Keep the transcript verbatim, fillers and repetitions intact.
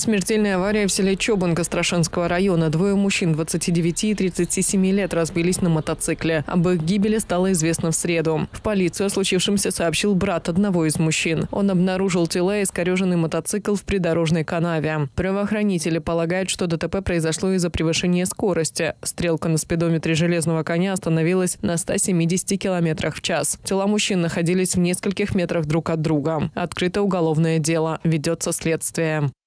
Смертельная авария в селе Чобанка Страшенского района. Двое мужчин двадцати девяти и тридцати семи лет разбились на мотоцикле. Об их гибели стало известно в среду. В полицию о случившемся сообщил брат одного из мужчин. Он обнаружил тела и искореженный мотоцикл в придорожной канаве. Правоохранители полагают, что ДТП произошло из-за превышения скорости. Стрелка на спидометре железного коня остановилась на ста семидесяти километрах в час. Тела мужчин находились в нескольких метрах друг от друга. Открыто уголовное дело. Ведется следствие.